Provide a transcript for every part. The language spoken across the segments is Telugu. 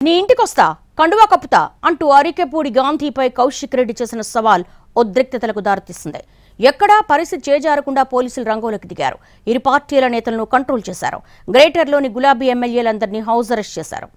నీ ఇంటికొస్తా కండువా కప్పుతా అంటూ అరికెపూడి గాంధీపై కౌశిక్ రెడ్డి చేసిన సవాల్ ఉద్రిక్తతలకు దారితీసింది. ఎక్కడా పరిస్థితి చేజారకుండా పోలీసులు రంగంలోకి దిగారు. ఇరు పార్టీల నేతలను కంట్రోల్ చేశారు. గ్రేటర్లోని గులాబీ ఎమ్మెల్యేలందరినీ హౌస్ అరెస్ట్ చేశారు.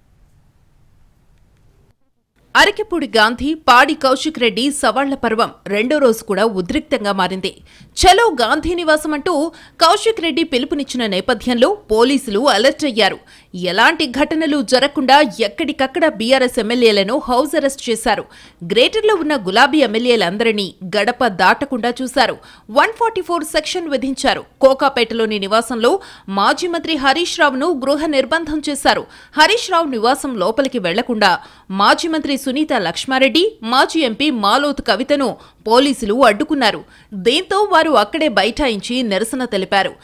అరికెపూడి గాంధీ పాడి కౌశిక్ రెడ్డి సవాళ్ల పర్వం రెండో రోజు కూడా ఉద్రిక్తంగా మారింది. చలో గాంధీ నివాసం అంటూ కౌశిక్ రెడ్డి పిలుపునిచ్చిన నేపథ్యంలో పోలీసులు అలర్ట్ అయ్యారు. ఎలాంటి ఘటనలు జరగకుండా ఎక్కడికక్కడ బీఆర్ఎస్ ఎమ్మెల్యేలను హౌస్ అరెస్ట్ చేశారు. గ్రేటర్లో ఉన్న గులాబీ ఎమ్మెల్యేలందరినీ గడప దాటకుండా చూశారు. 144 సెక్షన్ విధించారు. కోకాపేటలోని నివాసంలో మాజీ మంత్రి హరీష్ రావును గృహ నిర్బంధం చేశారు. హరీష్ రావు నివాసం లోపలికి వెళ్లకుండా మాజీ మంత్రి సునీత లక్ష్మారెడ్డి, మాజీ ఎంపీ మాలోత్ కవితను పోలీసులు అడ్డుకున్నారు. దీంతో వారు అక్కడే బైఠాయించి నిరసన తెలిపారు.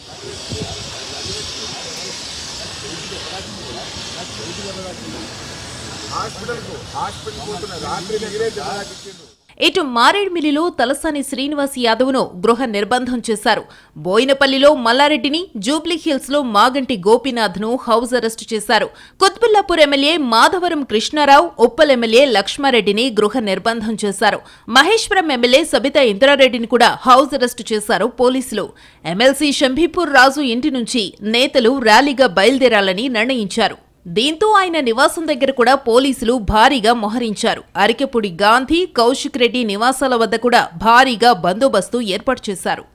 ఇటు మారేడ్మిల్లిలో తలసాని శ్రీనివాస్ యాదవ్ను గృహ నిర్బంధం చేశారు. బోయినపల్లిలో మల్లారెడ్డిని, జూబ్లీహిల్స్ లో మాగంటి గోపీనాథ్ను హౌస్ అరెస్టు చేశారు. కుత్బుల్లాపూర్ ఎమ్మెల్యే మాధవరం కృష్ణారావు, ఉప్పల్ ఎమ్మెల్యే లక్ష్మారెడ్డిని గృహ నిర్బంధం చేశారు. మహేశ్వరం ఎమ్మెల్యే సబితా ఇంద్రారెడ్డిని కూడా హౌస్ అరెస్టు చేశారు పోలీసులు. ఎమ్మెల్సీ షంభీపూర్ రాజు ఇంటి నుంచి నేతలు ర్యాలీగా బయలుదేరాలని నిర్ణయించారు. దీంతో ఆయన నివాసం దగ్గర కూడా పోలీసులు భారీగా మోహరించారు. అరికెపూడి గాంధీ, కౌశిక్ రెడ్డి నివాసాల వద్ద కూడా భారీగా బందోబస్తు ఏర్పాటు చేశారు.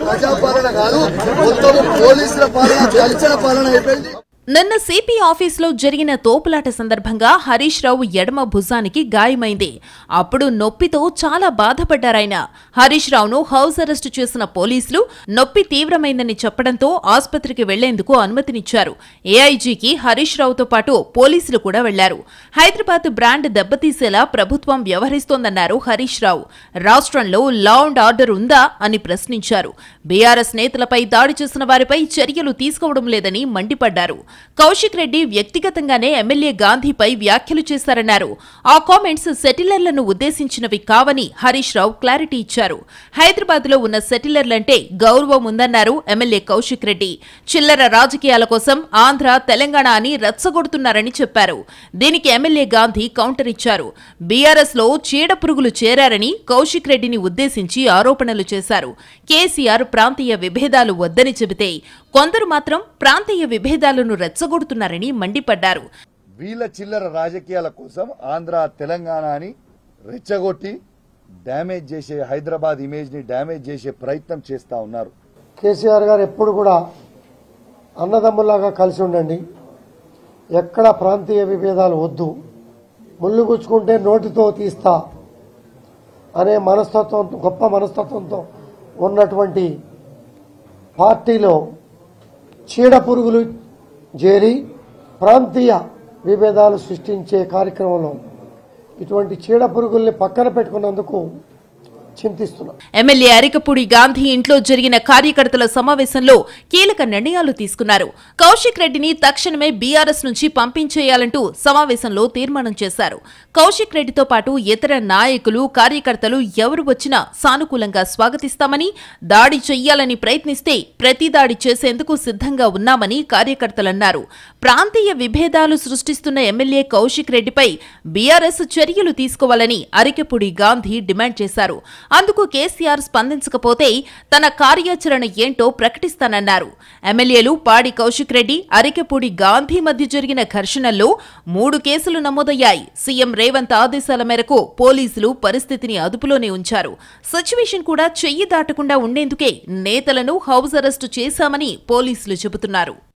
నిన్న సిపి ఆఫీసులో జరిగిన తోపులాట సందర్భంగా హరీష్ రావు ఎడమ భుజానికి గాయమైంది. అప్పుడు నొప్పితో చాలా బాధపడ్డారాయన. హరీష్ రావును హౌస్ అరెస్టు చేసిన పోలీసులు నొప్పి తీవ్రమైందని చెప్పడంతో ఆసుపత్రికి వెళ్లేందుకు అనుమతినిచ్చారు. ఏఐజీకి హరీష్ రావుతో పాటు పోలీసులు కూడా వెళ్లారు. హైదరాబాద్ బ్రాండ్ దెబ్బతీసేలా ప్రభుత్వం వ్యవహరిస్తోందన్నారు హరీష్ రావు. రాష్ట్రంలో లా అండ్ ఆర్డర్ ఉందా అని ప్రశ్నించారు. బీఆర్ఎస్ నేతలపై దాడి చేసిన వారిపై చర్యలు తీసుకోవడం లేదని మండిపడ్డారు. కౌశిక్ రెడ్డి వ్యక్తిగతంగానే ఎమ్మెల్యే గాంధీపై వ్యాఖ్యలు చేశారన్నారు. ఆ కామెంట్స్ సెటిలర్లను ఉద్దేశించినవి కావని హరీష్ రావు క్లారిటీ ఇచ్చారు. హైదరాబాద్ లో ఉన్న సెటిలర్లంటే గౌరవం ఉందన్నారు ఎమ్మెల్యే కౌశిక్ రెడ్డి. చిల్లర రాజకీయాల కోసం ఆంధ్ర, తెలంగాణ అని రెచ్చగొడుతున్నారని చెప్పారు. దీనికి ఎమ్మెల్యే గాంధీ కౌంటర్ ఇచ్చారు. బీఆర్ఎస్ లో చీడ పురుగులు చేరారని కౌశిక్ రెడ్డిని ఉద్దేశించి ఆరోపణలు చేశారు. కేసీఆర్ ప్రాంతీయ విభేదాలు వద్దని చెబితే కొందరు మాత్రం ప్రాంతీయ విభేదాలను రెచ్చగొడుతున్నారని మండిపడ్డారు. వీళ్ళ చిల్లర రాజకీయాల కోసం ఆంధ్ర, తెలంగాణ అని రెచ్చగొట్టి డ్యామేజ్ చేసే, హైదరాబాద్ ఇమేజ్ ని డ్యామేజ్ చేసే ప్రయత్నం చేస్తా ఉన్నారు. కేసీఆర్ గారు ఎప్పుడు కూడా అన్నదమ్ములాగా కలిసి ఉండండి, ఎక్కడ ప్రాంతీయ విభేదాలు వద్దు, ముళ్ళు గుచ్చుకుంటే నోటితో తీస్తా అనే మనస్తత్వం, గొప్ప మనస్తత్వంతో ఉన్నటువంటి పార్టీలో చీడ పురుగులు చేరి ప్రాంతీయ విభేదాలు సృష్టించే కార్యక్రమంలో ఇటువంటి చీడ పురుగుల్ని పక్కన పెట్టుకున్నందుకు చింతిస్తున్నాం. ఎమ్మెల్యే అరికెపూడి గాంధీ ఇంట్లో జరిగిన కార్యకర్తల సమావేశంలో కీలక నిర్ణయాలు తీసుకున్నారు. కౌశిక్ రెడ్డిని తక్షణమే బీఆర్ఎస్ నుంచి పంపించేయాలంటూ సమావేశంలో తీర్మానం చేశారు. కౌశిక్ రెడ్డితో పాటు ఇతర నాయకులు, కార్యకర్తలు ఎవరు వచ్చినా సానుకూలంగా స్వాగతిస్తామని, దాడి చెయ్యాలని ప్రయత్నిస్తే ప్రతి దాడి చేసేందుకు సిద్ధంగా ఉన్నామని కార్యకర్తలన్నారు. ప్రాంతీయ విభేదాలు సృష్టిస్తున్న ఎమ్మెల్యే కౌశిక్ రెడ్డిపై బీఆర్ఎస్ చర్యలు తీసుకోవాలని అరికెపూడి గాంధీ డిమాండ్ చేశారు. అందుకు కేసీఆర్ స్పందించకపోతే తన కార్యాచరణ ఏంటో ప్రకటిస్తానన్నారు. ఎమ్మెల్యేలు పాడి కౌశిక్ రెడ్డి, అరికెపూడి గాంధీ మధ్య జరిగిన ఘర్షణల్లో 3 కేసులు నమోదయ్యాయి. సీఎం రేవంత్ ఆదేశాల మేరకు పోలీసులు పరిస్థితిని అదుపులోనే ఉంచారు. సిచ్యువేషన్ కూడా చెయ్యి దాటకుండా ఉండేందుకే నేతలను హౌస్ అరెస్టు చేశామని పోలీసులు చెబుతున్నారు.